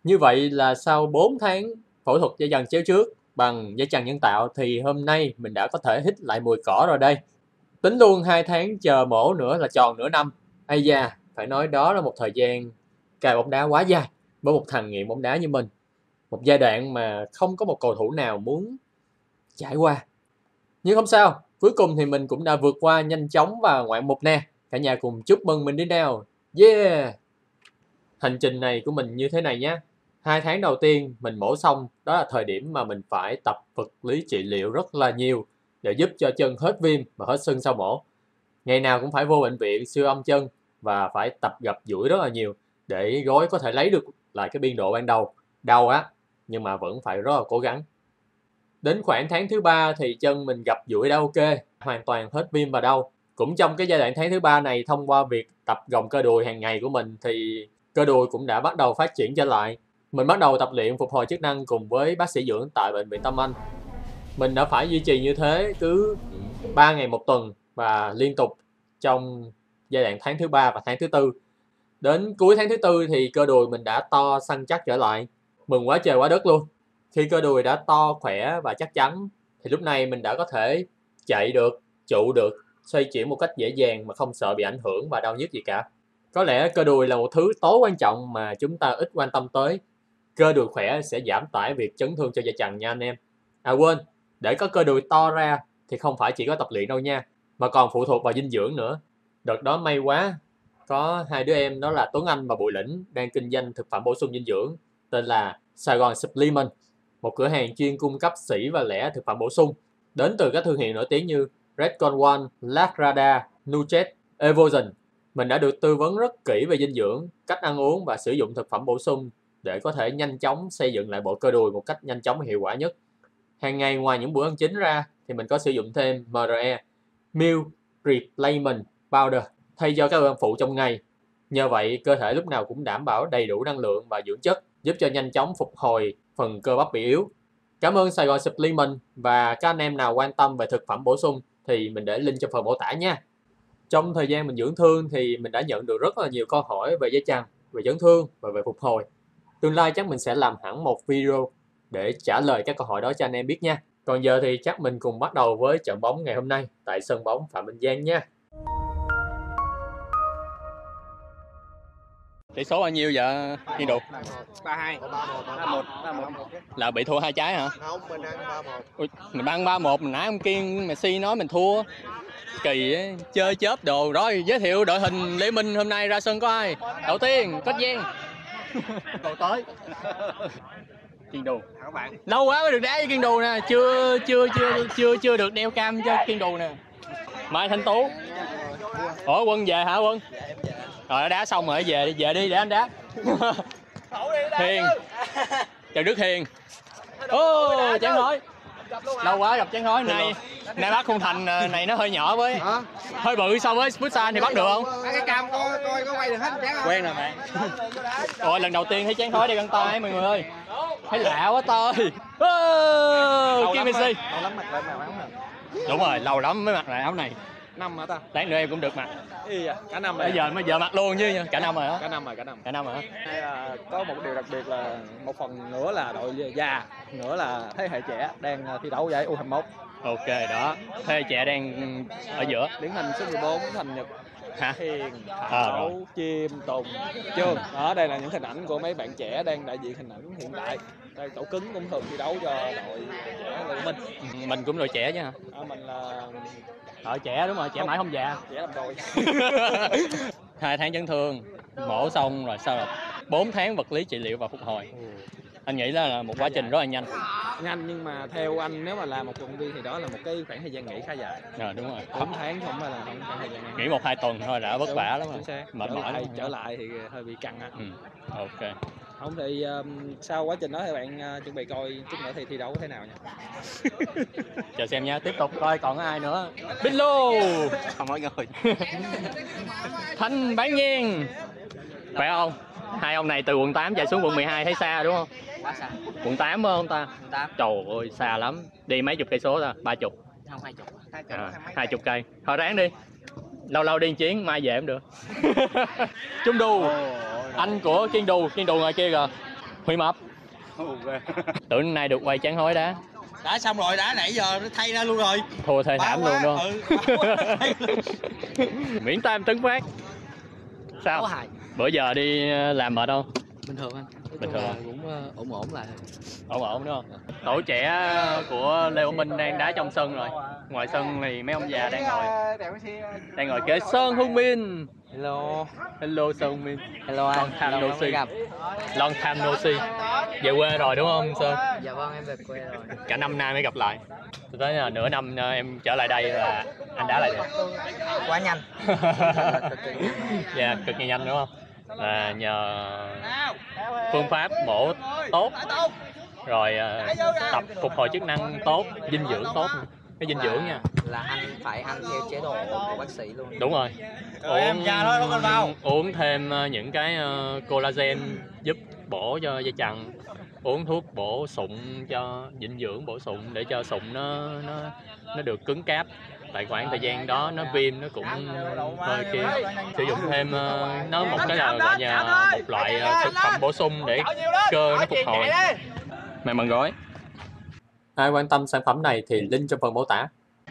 Như vậy là sau 4 tháng phẫu thuật dây chằng chéo trước bằng dây chằng nhân tạo thì hôm nay mình đã có thể hít lại mùi cỏ rồi đây. Tính luôn 2 tháng chờ mổ nữa là tròn nửa năm. Ây da, phải nói đó là một thời gian cài bóng đá quá dài với một thằng nghiện bóng đá như mình. Một giai đoạn mà không có một cầu thủ nào muốn trải qua. Nhưng không sao, cuối cùng thì mình cũng đã vượt qua nhanh chóng và ngoạn mục nè. Cả nhà cùng chúc mừng mình đi nào. Yeah! Hành trình này của mình như thế này nhé. 2 tháng đầu tiên mình mổ xong, đó là thời điểm mà mình phải tập vật lý trị liệu rất là nhiều để giúp cho chân hết viêm và hết sưng sau mổ. Ngày nào cũng phải vô bệnh viện siêu âm chân và phải tập gập duỗi rất là nhiều để gối có thể lấy được lại cái biên độ ban đầu. Đau á, nhưng mà vẫn phải rất là cố gắng. Đến khoảng tháng thứ 3 thì chân mình gập duỗi đã ok, hoàn toàn hết viêm và đau. Cũng trong cái giai đoạn tháng thứ 3 này, thông qua việc tập gồng cơ đùi hàng ngày của mình thì cơ đùi cũng đã bắt đầu phát triển trở lại. Mình bắt đầu tập luyện phục hồi chức năng cùng với bác sĩ dưỡng tại bệnh viện Tâm Anh. Mình đã phải duy trì như thế cứ 3 ngày một tuần và liên tục trong giai đoạn tháng thứ 3 và tháng thứ 4. Đến cuối tháng thứ 4 thì cơ đùi mình đã to săn chắc trở lại. Mừng quá trời quá đất luôn. Khi cơ đùi đã to, khỏe và chắc chắn thì lúc này mình đã có thể chạy được, trụ được, xoay chuyển một cách dễ dàng mà không sợ bị ảnh hưởng và đau nhức gì cả. Có lẽ cơ đùi là một thứ tối quan trọng mà chúng ta ít quan tâm tới. Cơ đùi khỏe sẽ giảm tải việc chấn thương cho dây chằng nha anh em. À quên, để có cơ đùi to ra thì không phải chỉ có tập luyện đâu nha, mà còn phụ thuộc vào dinh dưỡng nữa. Đợt đó may quá, có hai đứa em đó là Tuấn Anh và Bùi Lĩnh đang kinh doanh thực phẩm bổ sung dinh dưỡng tên là Sài Gòn Supplement, một cửa hàng chuyên cung cấp sỉ và lẻ thực phẩm bổ sung đến từ các thương hiệu nổi tiếng như Redcon One, Lagrada, Nutrition, Evozen. Mình đã được tư vấn rất kỹ về dinh dưỡng, cách ăn uống và sử dụng thực phẩm bổ sung để có thể nhanh chóng xây dựng lại bộ cơ đùi một cách nhanh chóng và hiệu quả nhất. Hàng ngày ngoài những bữa ăn chính ra thì mình có sử dụng thêm MRE, Meal Replacement Powder, thay cho các bữa ăn phụ trong ngày. Nhờ vậy, cơ thể lúc nào cũng đảm bảo đầy đủ năng lượng và dưỡng chất, giúp cho nhanh chóng phục hồi phần cơ bắp bị yếu. Cảm ơn Sài Gòn Supplement, và các anh em nào quan tâm về thực phẩm bổ sung thì mình để link trong phần mô tả nha. Trong thời gian mình dưỡng thương thì mình đã nhận được rất là nhiều câu hỏi về dây chằng, về chấn thương và về phục hồi. Tương lai chắc mình sẽ làm hẳn một video để trả lời các câu hỏi đó cho anh em biết nha. Còn giờ thì chắc mình cùng bắt đầu với trận bóng ngày hôm nay tại sân bóng Phạm Minh Giang nha. Tỷ số bao nhiêu vậy Kiên Đục? 3-2. 3-1. Là bị thua 2 trái hả? Không, mình ăn 3-1. Ui, mình ăn 3-1, mình nãy ông Kiên Messi nói mình thua. Kỳ ấy, chơi chớp đồ. Rồi giới thiệu đội hình Lê Minh hôm nay ra sân có ai? Đầu tiên Cốt Giang. Cầu tới. Kiên Đù. Các bạn. Lâu quá mới được đá với Kiên Đù nè, chưa được đeo cam cho Kiên Đù nè. Mai Thanh Tú. Ủa Quân về hả Quân? Rồi đá xong rồi về đi để anh đá. Hiền. Trần Đức Hiền. Ô, Chán Nói. Lâu quá gặp Chán Nói này. Nay bắt khung thành này nó hơi nhỏ với. Hơi bự so với Futsal thì bắt được không? Cái cam coi có quay được hết Chán không? Quen rồi bạn. Rồi lần đầu tiên thấy Chán Nói đeo găng tay mọi người ơi. Thấy lạ quá tôi. Kim Messi. Lâu lắm mặc lại màu áo này. Đúng rồi, lâu lắm mới mặc lại áo này. Năm hả ta? Lát nữa em cũng được mặc. Cả năm rồi. Bây giờ mặc luôn chứ cả năm rồi hả? Cả năm rồi. Có một điều đặc biệt là một phần nữa là đội già, nữa là thế hệ trẻ đang thi đấu giải U21. Ok đó, thế hệ trẻ đang ở giữa. Điển hình số 14 Thành Nhật, Hả? Hiền, Thảo, Chim, Tùng, Trương. Đó, đây là những hình ảnh của mấy bạn trẻ đang đại diện hình ảnh hiện tại. Đây tổ cứng cũng thường thi đấu cho đội trẻ của mình. Mình cũng đội trẻ chứ hả? Mình là Đội trẻ đúng rồi, trẻ mãi không già. Trẻ làm đôi. 2 tháng chấn thương, mổ xong rồi sau 4 tháng vật lý trị liệu và phục hồi. Anh nghĩ là một quá trình rất là nhanh. Nhanh, nhưng mà theo anh nếu mà làm một vận động viên thì đó là một cái khoảng thời gian nghỉ khá dài. Đúng rồi. 4 tháng không phải là khoảng thời gian nghỉ 1-2 tuần thôi đã vất vả lắm rồi. Mệt mỏi lắm. Trở lại thì hơi bị căng á. Ok. Không thì sau quá trình đó thì bạn chuẩn bị coi chút nữa thì thi đấu thế nào nha. Chờ xem nha, tiếp tục coi còn có ai nữa. Bilo. Không mọi người. Thanh Bán Nhiên. Khỏe không? Hai ông này từ quận 8 chạy xuống quận 12 thấy xa đúng không? Quá xa. Quận 8 phải không ta? Quận 8. Trời ơi xa lắm. Đi mấy chục cây số ta? 30? Không, 20. 20 cây. Thôi ráng đi. Lâu lâu đi chuyến mai về cũng được. Trung Đù. Anh của Kiên Đù ngoài kia kìa. Huy Mập. Tưởng nay được quay chán hối đá. Đã xong rồi, đã nãy giờ nó thay ra luôn rồi. Thua thê thảm luôn đó. Miễn Tam Tấn Phát. Sao? Bữa giờ đi làm mệt không? Bình thường anh. Bình thường cũng ổn lại. Ổn đúng không? Tổ trẻ của Lê Hữu Minh đang đá trong sân rồi. Ngoài sân thì mấy ông già đang ngồi kế Sơn Hung Min. Hello Sơn Hung Min. Hello anh. Long time no see. Long time no see. Về quê rồi đúng không Sơn? Dạ vâng, em về quê rồi. Cả năm nay mới gặp lại. Tôi thấy là nửa năm em trở lại đây là anh đá lại được. Quá nhanh. Dạ, cực kỳ nhanh đúng không? Là nhờ phương pháp mổ tốt, rồi tập phục hồi chức năng tốt, dinh dưỡng tốt. Cái dinh dưỡng nha là anh phải ăn theo chế độ của bác sĩ luôn. Đúng rồi. Uống thêm những cái collagen giúp bổ cho dây chằng, uống thuốc bổ sụn cho dinh dưỡng bổ sung để cho sụn nó được cứng cáp. Tại khoảng thời gian đó nó viêm nó cũng hơi kia. Sử dụng thêm nó một cái là gọi là một loại thực phẩm bổ sung để cơ nó phục hồi. Mày mần gói. Ai quan tâm sản phẩm này thì link trong phần mô tả.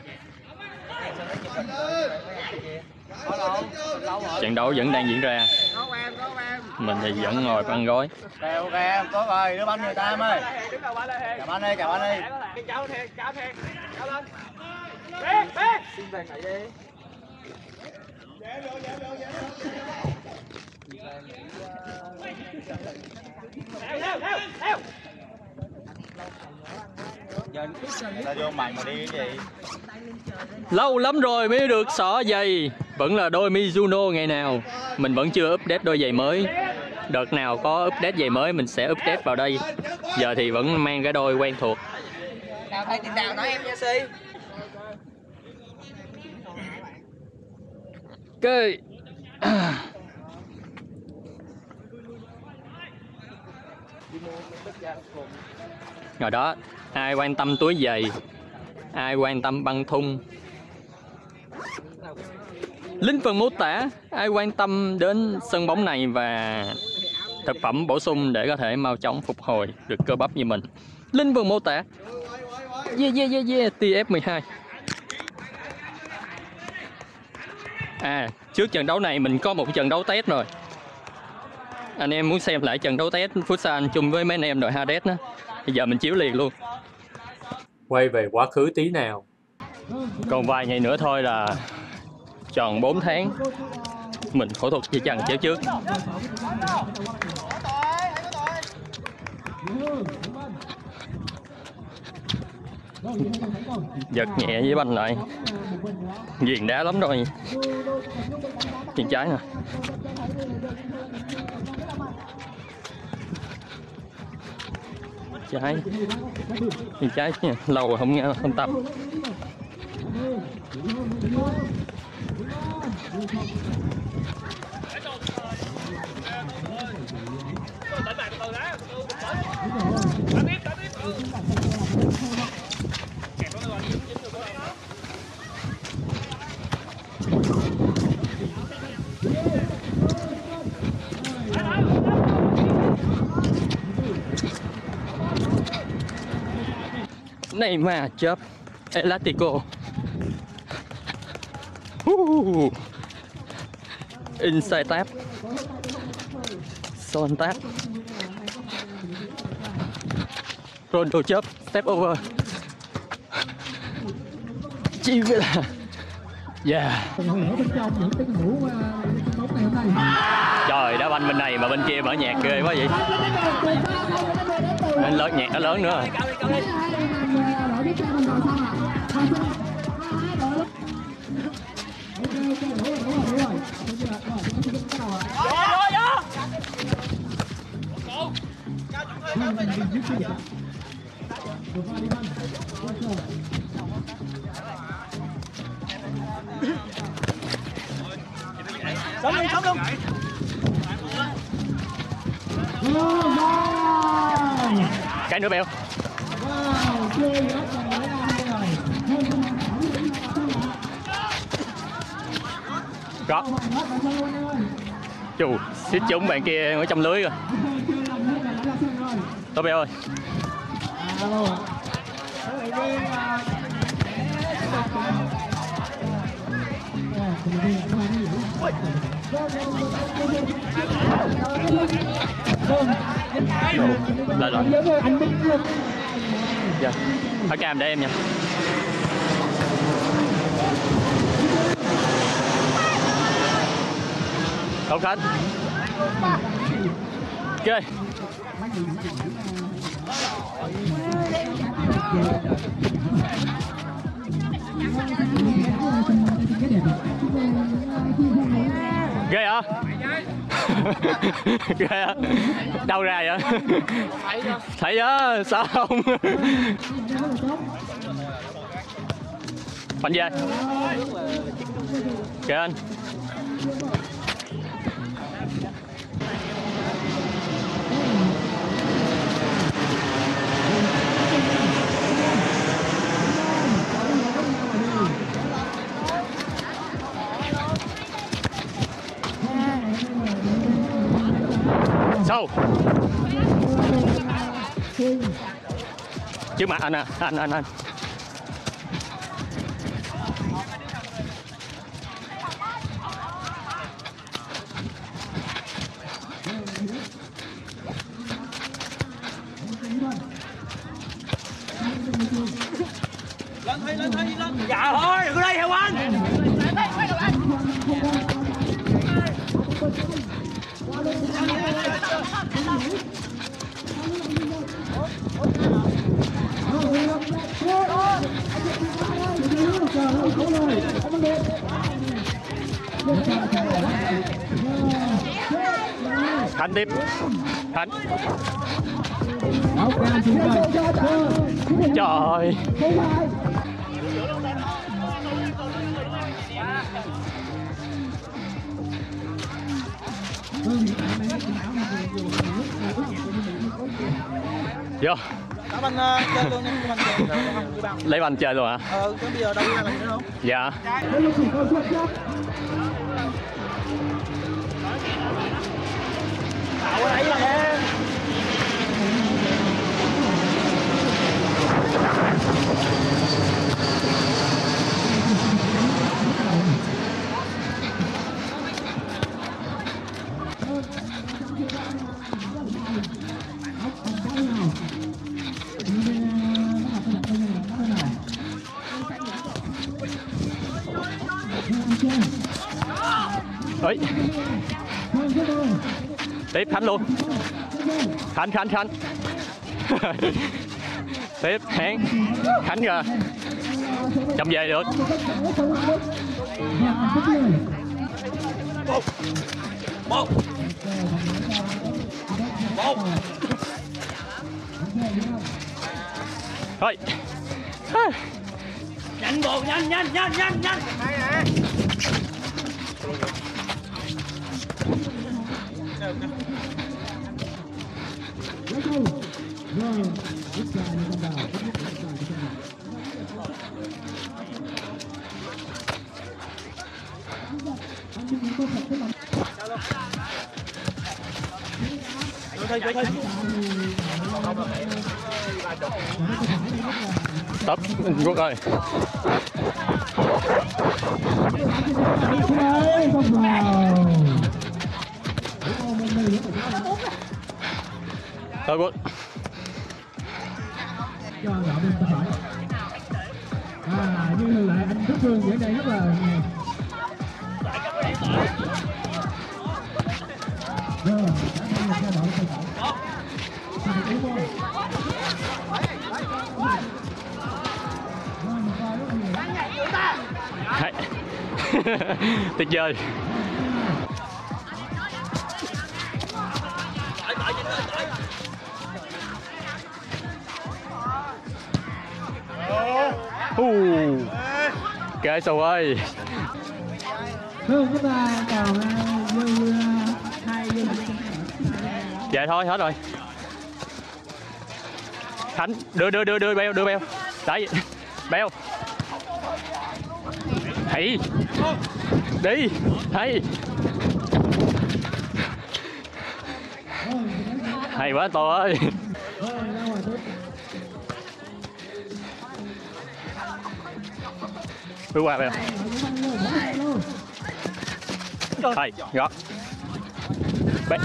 Trận đấu vẫn đang diễn ra. Mình thì vẫn ngồi ăn gói. Ok em, có rồi, đưa banh người ta em ơi. Chào anh đi, chào anh đi. Chào lên. Xin về nghỉ đi. Theo. Ta vô mặn mà đi cái gì? Lâu lắm rồi mới được xỏ giày. Vẫn là đôi Mizuno ngày nào. Mình vẫn chưa update đôi giày mới. Đợt nào có update giày mới mình sẽ update vào đây. Giờ thì vẫn mang cái đôi quen thuộc. Đào thay tiền đào nói em nha Si. Cái rồi đó, ai quan tâm túi giày, ai quan tâm băng thun, link phần mô tả. Ai quan tâm đến sân bóng này và thực phẩm bổ sung để có thể mau chóng phục hồi được cơ bắp như mình, link phần mô tả. Yeah, TF12. Trước trận đấu này mình có một trận đấu test rồi. Anh em muốn xem lại trận đấu test Futsal chung với mấy anh em đội Hades đó. Bây giờ mình chiếu liền luôn. Quay về quá khứ tí nào. Còn vài ngày nữa thôi là tròn 4 tháng mình phẫu thuật dây chằng chéo trước. Giật nhẹ với banh lại. Ghiền đá lắm rồi. Chân trái nè. Trái. Chân trái nha. Lâu rồi không tập. Này mà chớp Elastico. Inside tap. Son tap. Rondo chớp. Step over. Chi vậy là Trời, đá banh bên này mà bên kia mở nhạc ghê quá vậy. Lớn nhạc nó lớn nữa rồi. Sống luôn. Cái nữa Bèo. Có. Chù, xích trúng bạn kia ở trong lưới rồi. Tô Bèo ơi. Lên rồi. Dạ. Phải cam để em nha. Không Khánh. Ok. Ghê hả? Ghê hả? Đâu ra vậy? Thấy đó, sao không? Phanh về. Kìa anh. Sâu. Trước mặt anh à, anh. Lên thi. Dạ thôi, đừng có đây theo anh. Khánh tiếp. Khánh. Trời. Vô. Đá banh chơi luôn nha, banh Lấy banh chơi luôn hả? Chứ bây giờ đâu ra banh nữa không? Dạ. Tạo ở đấy là em. Ơi. Tiếp Khánh luôn. Khánh. Tiếp Hán. Khánh kìa. Chậm về được. Một. Thôi. Nhanh bộ, nhanh. Tấp Quốc ơi. Thôi Quốc. Như thường lệ anh Đức Phương ở đây rất là tuyệt vời. Kệ Sầu ơi. Chúng ta còn dư 2 dư. Vậy thôi hết rồi. Khánh đưa beo đấy. Beo hãy đi thấy Hay quá Tô ơi. Bước qua Bèo. Hay, gót. Bé.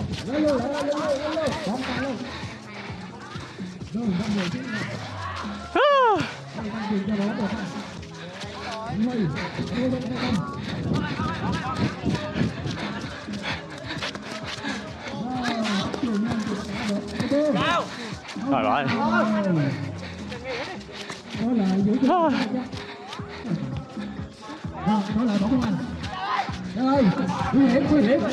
Rồi bỏ đi. Đó là bóng anh. Rồi, nguy hiểm, nguy hiểm.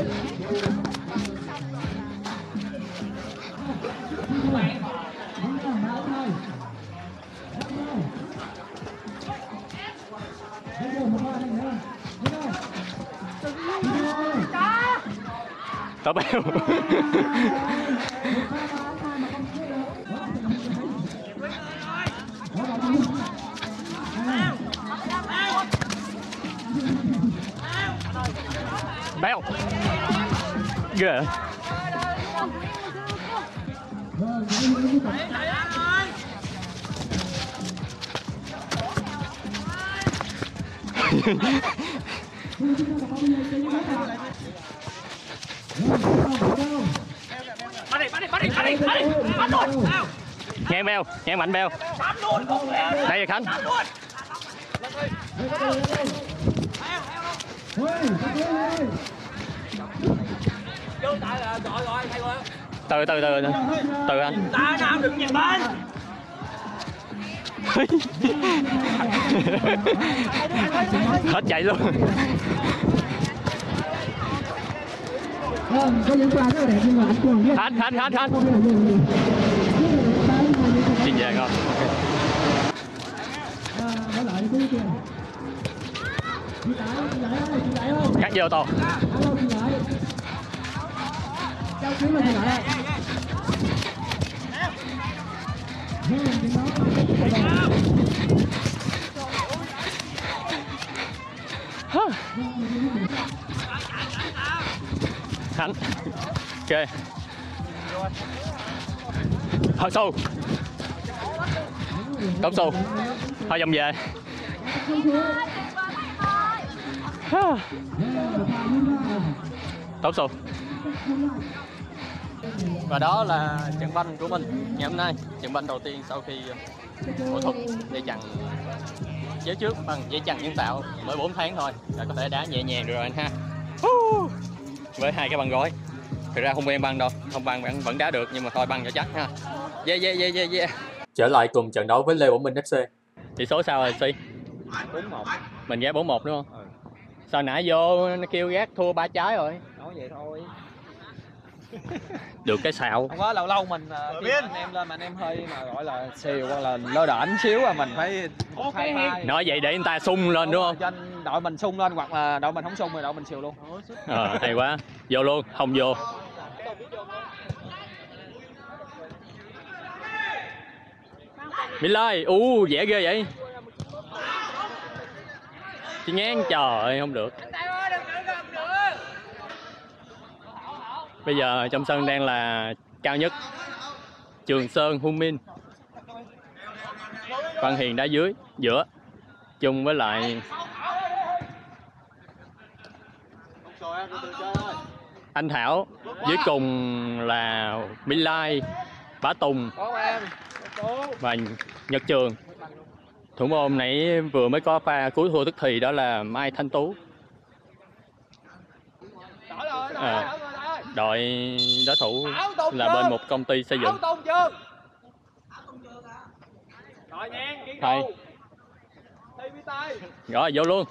Tao Bèo. Bèo. Ghê. Ngang Bèo, ngang mạnh Bèo. Đây là Khánh. Từ anh. Ta nào đừng nhìn bên. Hết chạy luôn. Có những pha rất là đẹp nhưng mà anh Cường biết. Khánh. Xin về ngon. Trở lại đi kìa. Chị lại không? Cắt vô Tô. Alo chị lại. Cháu kiếm là chị lại. Khánh. Ok. Thôi xu. Tống xu. Thôi vòng về. Tống xu. Và đó là trận banh của mình ngày hôm nay. Trận banh đầu tiên sau khi phẫu thuật dây chằng chéo trước bằng dây chằng nhân tạo, mới 4 tháng thôi là có thể đá nhẹ nhàng được rồi anh ha. Với 2 cái băng gối. Thực ra không quen băng đâu, không băng vẫn đá được nhưng mà thôi băng cho chắc ha. Yeah. Trở lại cùng trận đấu với Lê Bổn Minh FC. Tỷ số sao rồi Si? 4-1. Mình ghé 4-1 đúng không? Sao nãy vô nó kêu gác thua 3 trái rồi. Nói vậy thôi. Được cái xạo. Không có lâu mình anh em lên mà anh em hơi mà gọi là xìu hoặc là lơ đễnh xíu là mình phải Nói vậy để người ta sung lên đúng không? cho đội mình sung lên hoặc là đội mình không sung thì đội mình xìu luôn. Hay quá. Vô luôn, không vô. Milai, dễ ghê vậy. Chị ngang, trời ơi không được. Bây giờ trong sân đang là cao nhất Trường Sơn Hun Min, Văn Hiền đá dưới giữa chung với lại Anh Thảo, dưới cùng là Milai, Bá Tùng và Nhật Trường. Thủ môn nãy vừa mới có pha cuối thua tức thì đó là Mai Thanh Tú. Đội đối thủ là bên một công ty xây dựng. Thầy. Rồi vô luôn.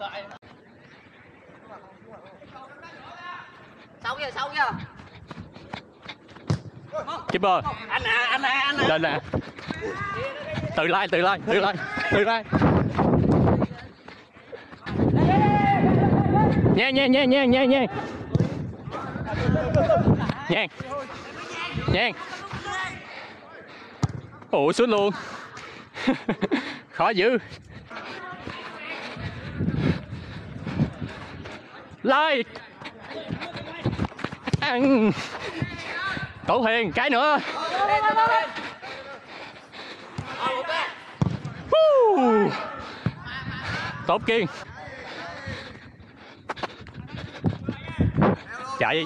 Sâu kìa. Keeper. Anh nè. Lên nè. Tự lai. Nha. Nhan. Ủa xuống luôn. Khó dữ. Lai. Ăn. Cậu Hiền, cái nữa. Tốt Kiên. Chạy.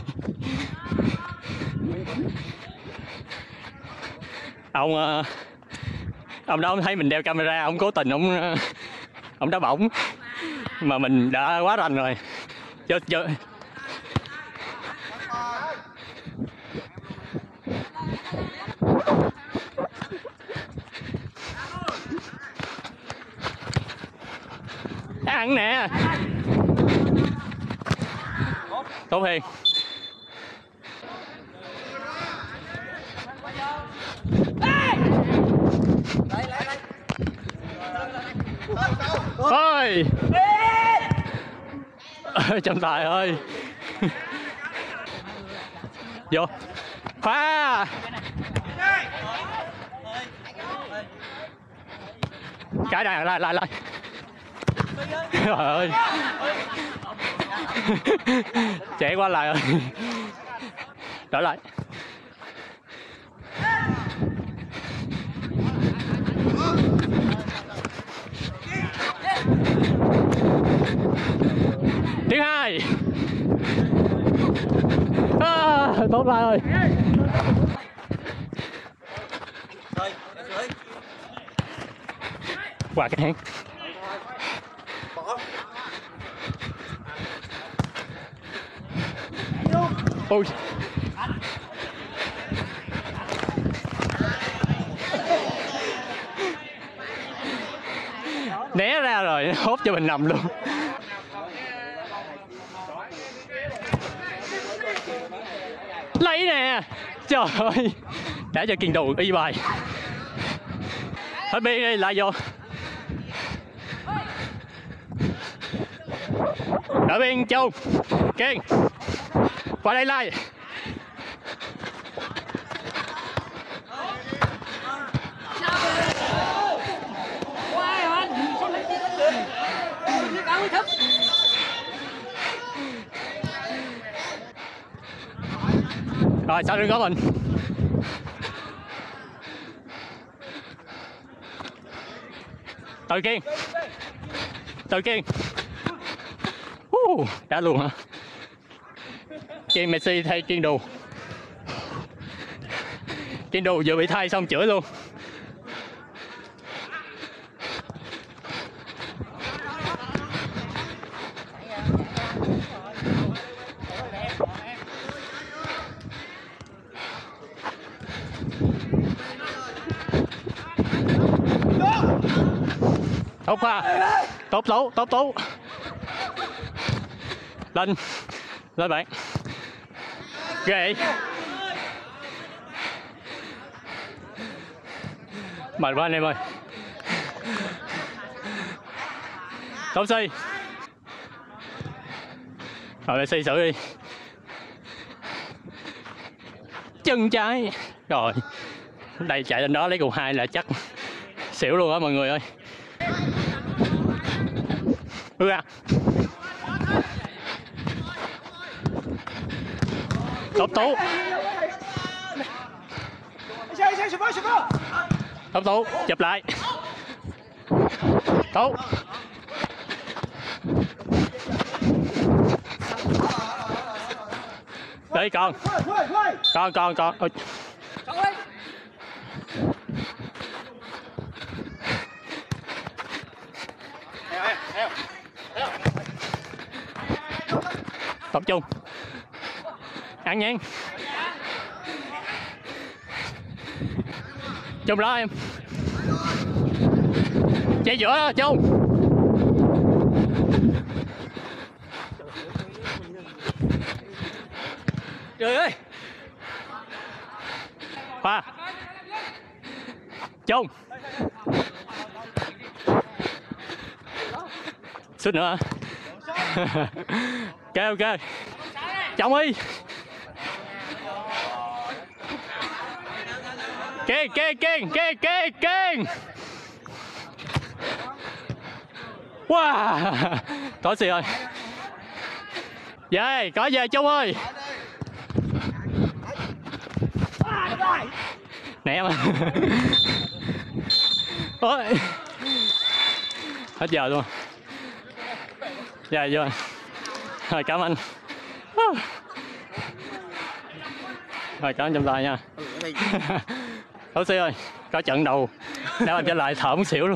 Ông đó ông thấy mình đeo camera, ông cố tình ông đá bổng mà mình đã quá rành rồi. Chứ ăn nè. Tốt Hiền. Ôi trọng tài ơi. Vô phá. Cái này lại trời ơi. Chạy qua lại rồi. Trở lại. Thứ hai. Tốt lại ơi. Qua cái hang. Ôi. Né ra rồi, hốt cho mình nằm luôn. Lấy nè. Trời ơi. Đã cho Kiên Đồ y bài. Hết biên đi, lại vô. Ở biên Châu. Kiên. Qua đây lại. Rồi sao đừng có mình. Từ Kiên. Từ Kiên. Đã luôn hả? Kiên Messi thay Kiên Đồ. Kiên Đồ vừa bị thay xong chửi luôn. Tốt pha. Tốt Tú, tốt Tú. Lên. Lên bạn. Ghê. Mệt quá anh em ơi. Tốt Si. Rồi Si xử đi. Chân trái. Rồi. Đây chạy lên đó lấy cầu 2 là chắc xỉu luôn á mọi người ơi. Ra. Tốt Tú. Tốt Tú, chụp lại. Tú. Đi con. Con. Ôi. Tập trung. Ăn nhanh. Chung đó em. Chạy giữa đó, Chung. Trời ơi. Khoa. Chung. Sút nữa. Ok. Trọng đi. Kiên. Wow. Có gì rồi. Về, có về Chung ơi. Né mà. Ôi. Hết giờ luôn. Giờ vô. Rồi cảm ơn. Rồi cảm ơn trọng tài nha. Thấu Sĩ ơi, có trận đầu đá anh trở lại thở muốn xỉu luôn.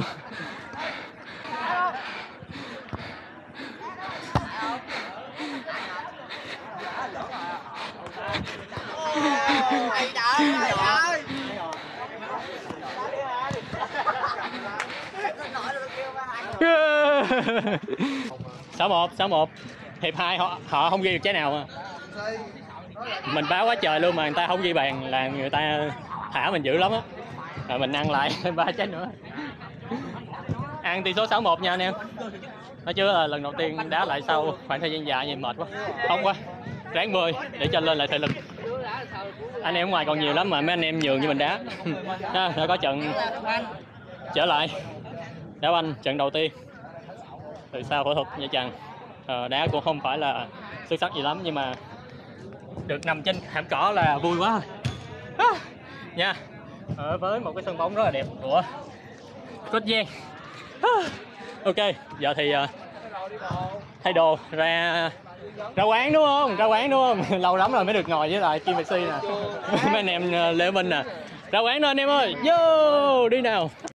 Sáu một hiệp 2 họ không ghi được trái nào mà. Mình báo quá trời luôn mà người ta không ghi bàn là người ta thả mình dữ lắm á. Rồi mình ăn lại 3 trái nữa. Ăn tỷ số 6-1 nha anh em. Nói chứ là lần đầu tiên đá lại sau khoảng thời gian dài nhìn mệt quá. Không quá. Ráng 10 để cho lên lại thể lực. Anh em ở ngoài còn nhiều lắm mà mấy anh em nhường như mình đá. Rồi có trận trở lại đá banh trận đầu tiên từ sau phẫu thuật Nha Trang. Đá cũng không phải là xuất sắc gì lắm nhưng mà được nằm trên thảm cỏ là vui quá nha. Với một cái sân bóng rất là đẹp của Cốt Giang. Ok, giờ thì thay đồ ra quán đúng không? Ra quán đúng không? Lâu lắm rồi mới được ngồi với lại Kim Messi nè. Mấy anh em Lê Minh nè. Ra quán thôi anh em ơi. Vô đi nào.